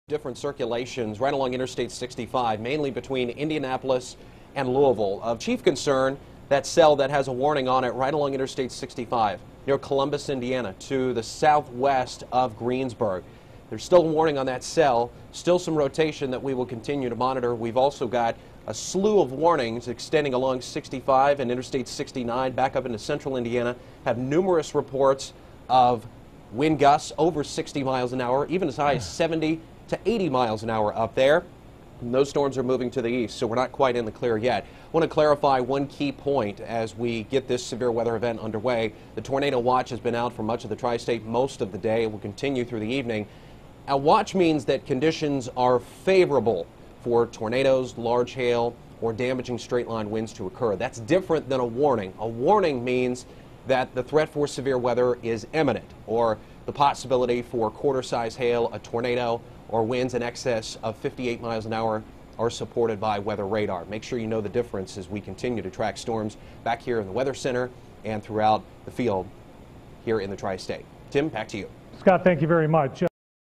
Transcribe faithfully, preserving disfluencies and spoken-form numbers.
Different circulations right along Interstate sixty-five, mainly between Indianapolis and Louisville. Of chief concern, that cell that has a warning on it right along Interstate sixty-five near Columbus, Indiana, to the southwest of Greensburg. There's still a warning on that cell, still some rotation that we will continue to monitor. We've also got a slew of warnings extending along sixty-five and Interstate sixty-nine back up into central Indiana. Have numerous reports of wind gusts over sixty miles an hour, even as high as seventy to eighty miles an hour up there. And those storms are moving to the east, so we're not quite in the clear yet. I want to clarify one key point as we get this severe weather event underway. The tornado watch has been out for much of the tri-state most of the day. It will continue through the evening. A watch means that conditions are favorable for tornadoes, large hail, or damaging straight-line winds to occur. That's different than a warning. A warning means that the threat for severe weather is imminent, or the possibility for quarter-size hail, a tornado, or winds in excess of fifty-eight miles an hour are supported by weather radar. Make sure you know the difference as we continue to track storms back here in the Weather Center and throughout the field here in the tri-state. Tim, back to you. Scott, thank you very much.